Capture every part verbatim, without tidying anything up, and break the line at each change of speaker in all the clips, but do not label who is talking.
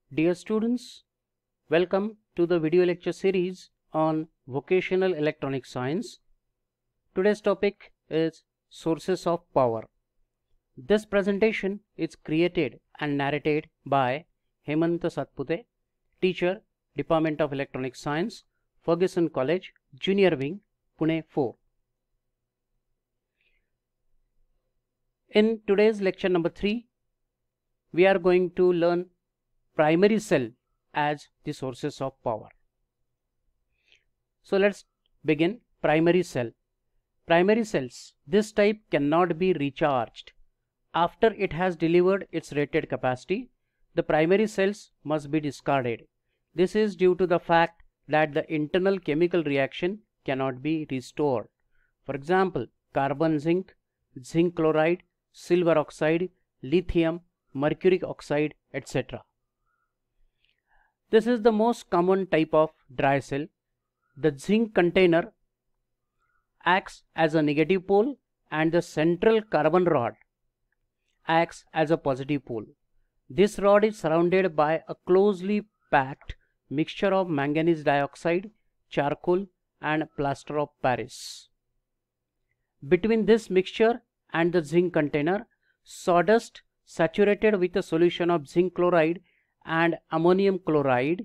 Dear students, welcome to the video lecture series on Vocational Electronic Science. Today's topic is Sources of Power. This presentation is created and narrated by Hemant Satpute, Teacher, Department of Electronic Science, Fergusson College, Junior Wing, Pune four. In today's lecture number three, we are going to learn primary cell as the sources of power. So let's begin. Primary cell. Primary cells, this type cannot be recharged. After it has delivered its rated capacity, the primary cells must be discarded. This is due to the fact that the internal chemical reaction cannot be restored. For example, carbon zinc, zinc chloride, silver oxide, lithium, mercuric oxide, et cetera. This is the most common type of dry cell. The zinc container acts as a negative pole and the central carbon rod acts as a positive pole. This rod is surrounded by a closely packed mixture of manganese dioxide, charcoal and plaster of Paris. Between this mixture and the zinc container, sawdust saturated with a solution of zinc chloride and ammonium chloride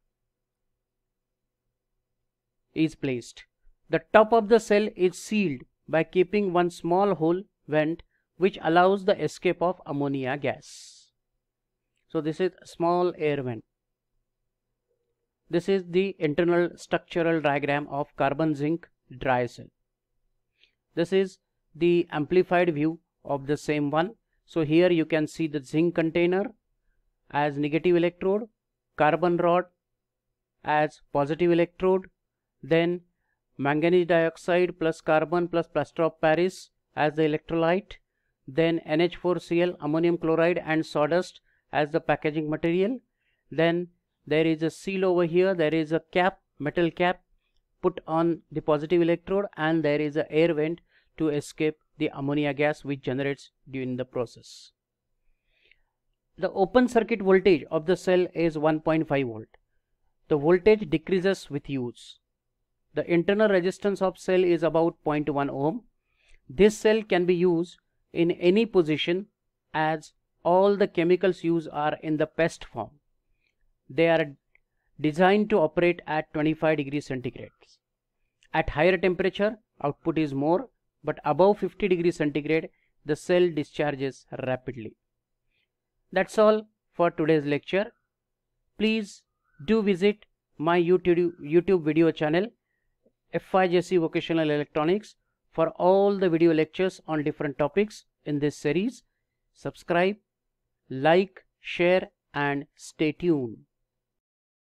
is placed. The top of the cell is sealed by keeping one small hole vent which allows the escape of ammonia gas. So this is a small air vent. This is the internal structural diagram of carbon zinc dry cell. This is the amplified view of the same one. So here you can see the zinc container as negative electrode, carbon rod as positive electrode, then manganese dioxide plus carbon plus plaster of Paris as the electrolyte, then N H four C l, ammonium chloride and sawdust as the packaging material. Then there is a seal over here, there is a cap, metal cap put on the positive electrode, and there is an air vent to escape the ammonia gas which generates during the process. The open circuit voltage of the cell is one point five volt. The voltage decreases with use. The internal resistance of cell is about zero point one ohm. This cell can be used in any position as all the chemicals used are in the pest form. They are designed to operate at twenty-five degrees centigrade. At higher temperature, output is more, but above fifty degrees centigrade, the cell discharges rapidly. That's all for today's lecture. Please do visit my YouTube, YouTube video channel F Y J C Vocational Electronics for all the video lectures on different topics in this series. Subscribe, like, share and stay tuned.